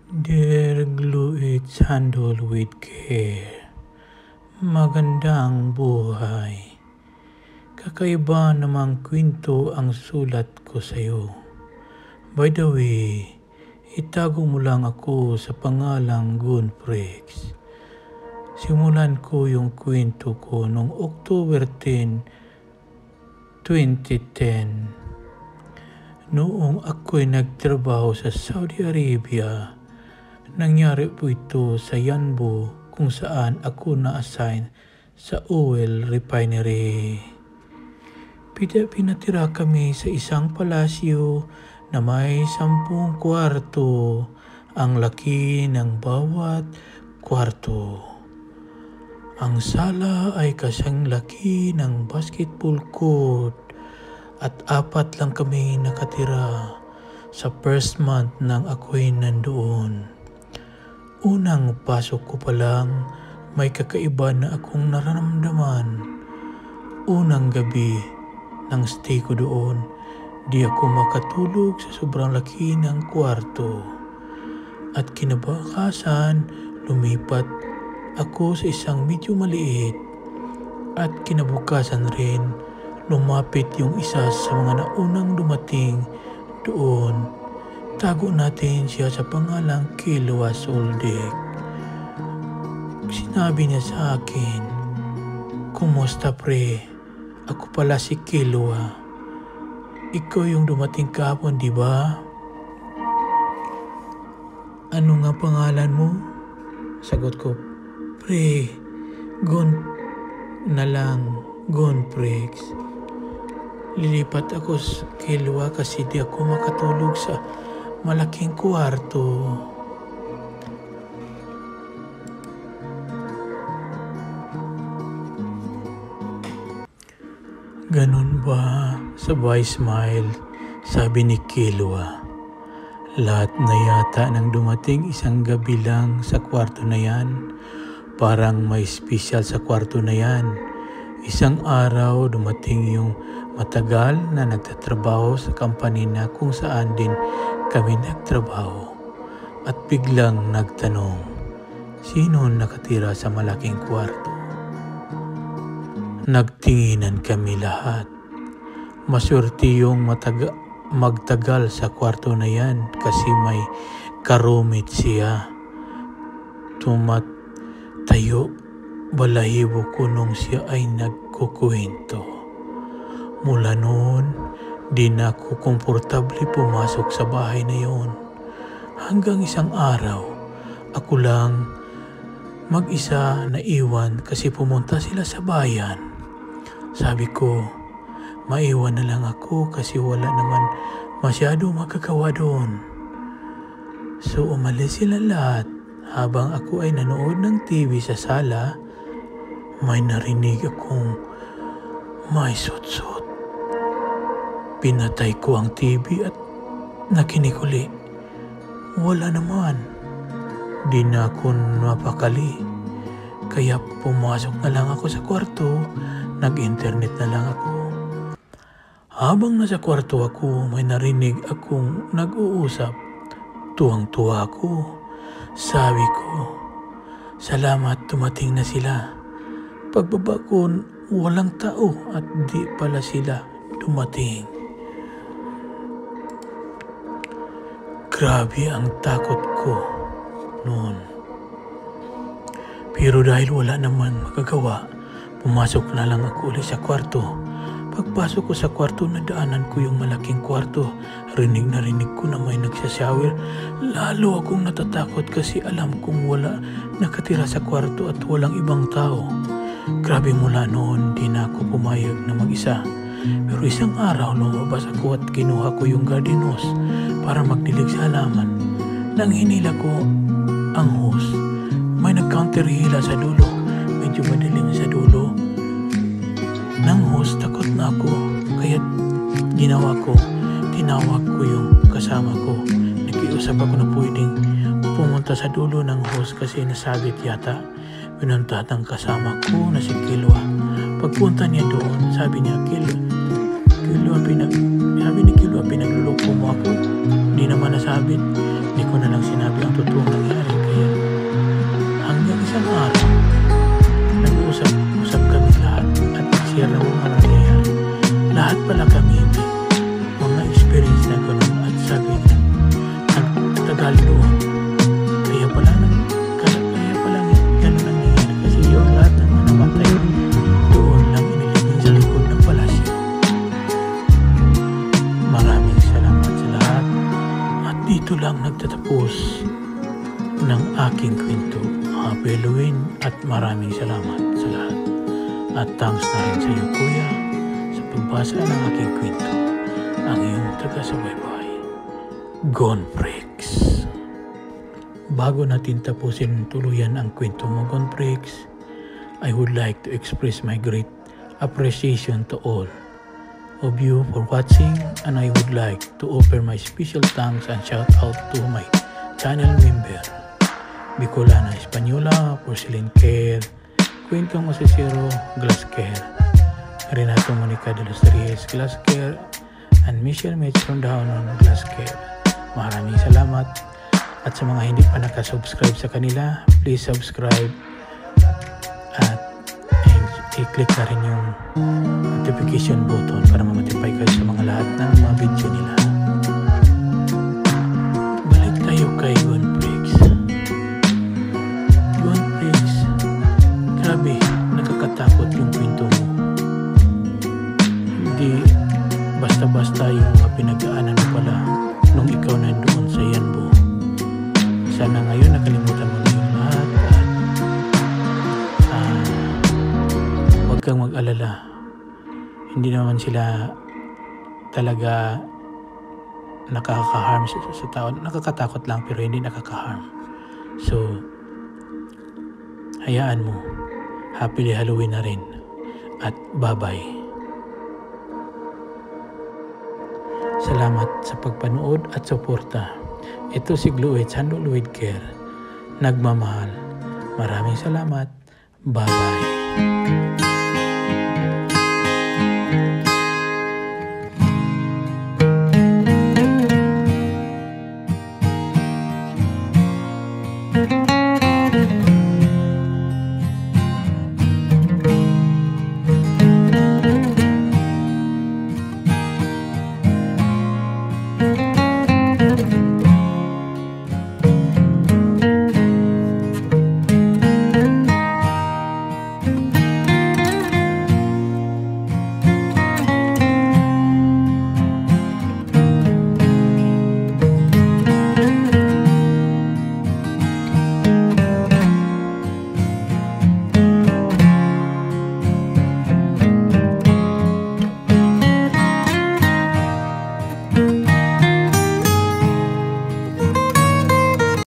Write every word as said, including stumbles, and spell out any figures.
Dear glue it's handle with care. Magandang buhay. Kakaiba namang kwento ang sulat ko sa'yo. By the way, itago mo lang ako sa pangalang Gunprex. Simulan ko yung kwento ko noong October tenth, twenty ten. Noong ako'y nagtrabaho sa Saudi Arabia, nangyari po ito sa Yanbu kung saan ako na-assign sa oil refinery. Pinatira kami sa isang palasyo na may sampung kwarto. Ang laki ng bawat kwarto. Ang sala ay kasing laki ng basketball court at apat lang kami nakatira sa first month nang ako'y nandoon. Unang pasok ko pa lang, may kakaiba na akong nararamdaman. Unang gabi ng stay ko doon, di ako makatulog sa sobrang laki ng kwarto. At kinabukasan, lumipat ako sa isang medyo maliit. At kinabukasan rin, lumapit yung isa sa mga naunang dumating doon. Tago natin siya sa pangalang Kilwa Soldek. Sinabi niya sa akin, "Kumusta pre? Ako pala si Kilwa. Ikaw yung dumating kahapon, di ba?" "Ano nga pangalan mo?" Sagot ko, "Pre, Gon na lang, Gonprex. Lilipat ako sa Kilwa kasi di ako makatulog sa malaking kwarto." "Ganun ba?" Sabay smile, sabi ni Kilwa. Lahat na yata nang dumating isang gabi lang sa kwarto na yan. Parang may special sa kwarto na yan. Isang araw dumating yung matagal na nagtatrabaho sa company na kung saan din kami nagtrabaho. At biglang nagtanong, sino nakatira sa malaking kwarto? Nagtinginan kami lahat. Maswerte yung mataga, magtagal sa kwarto na yan kasi may karumit siya. Tumatayo balahibo ko nung siya ay nagkukwento. Mula noon, di na ako komportable pumasok sa bahay na yon. Hanggang isang araw, ako lang mag-isa na iwan kasi pumunta sila sa bayan. Sabi ko, maiwan na lang ako kasi wala naman masyado magagawa doon. So umalis sila lahat. Habang ako ay nanood ng T V sa sala, may narinig akong may sutsut. Pinatay ko ang T V at nakinig uli. Wala naman. Di na ako mapakali. Kaya pumasok na lang ako sa kwarto. Nag-internet na lang ako. Habang nasa kwarto ako, may narinig akong nag-uusap. Tuwang-tuwa ako. Sabi ko, salamat dumating na sila. Pagbaba ko, walang tao at di pala sila dumating. Grabe ang takot ko noon. Pero dahil wala naman magagawa, pumasok na lang ako ulit sa kwarto. Pagpasok ko sa kwarto, nadaanan ko yung malaking kwarto. Rinig na rinig ko na may nagsashower. Lalo akong natatakot kasi alam kong wala nakatira sa kwarto at walang ibang tao. Grabe, mula noon, di na ako pumayag na mag-isa. Pero isang araw, lumabas ako at kinuha ko yung garden hose para magdilig sa halaman. Nang hinila ko ang hose, may nag-counter hila sa dulo. Medyo madilim sa dulo. Nang hose, takot na ako. Kaya ginawa ko, tinawag ko yung kasama ko. Nakiusap ako na pwedeng pumunta sa dulo ng hose kasi nasabit yata. Pinuntahan ng kasama ko na si Kilwa. Pagpunta niya doon, sabi niya, Kilwa, Kilwa, pinag, sabi ni Kilwa, pinagluloko mo ako. Di naman nasabit. Di ko ko na lang sinabi ang totoong nangyari. Kaya hanggang isang araw, nag-uusap-usap kami lahat at share ng mga nangyayari. Lahat pala kami may mga experience na gano'n at sabi niya, nagtagal doon. Kaya pala nang kaya, kaya pala gano'n ang nangyayari kasi yung lahat ng mga namatay doon lang inilibing sa likod ng palasyo. Maraming salamat sa lahat at dito lang nagtatapos ng aking kwento. Happy Halloween at maraming salamat sa lahat. At thanks na rin sa iyo, Kuya, sa pagbasa ng aking kwento. Ang iyong taga-subaybay, Gone Freaks. Bago natin tapusin tuluyan ang kwento mo, Gone Freaks, I would like to express my great appreciation to all of you for watching, and I would like to offer my special thanks and shout out to my channel member, Bicolana Española, Porcelain Care, Kwentong Masisiro, Glass Care, Renato Monica de los Reyes, Glass Care, and Michelle Mitch from Dahonon, Glass Care. Maraming salamat. At sa mga hindi pa nakasubscribe sa kanila, please subscribe at i-click na rin yung notification button para ma-notify kayo sa mga lahat ng mga video nila. Balik tayo kay Gone Freaks. Gone Freaks, grabe, nakakatakot yung kwento mo. Hindi basta-basta yung mga pinag-aanan mo pala nung ikaw nandoon sa Yanbo. Sana ngayon nakalimutan mo na yung lahat at uh, huwag kang mag-alala. Hindi naman sila talaga nakaka-harm sa, sa tao. Nakakatakot lang pero hindi nakaka-harm. So, hayaan mo. Happy Halloween na rin. At bye-bye. Salamat sa pagpanood at suporta. Ito si Glued Sando Luid Care. Nagmamahal. Maraming salamat. Bye-bye.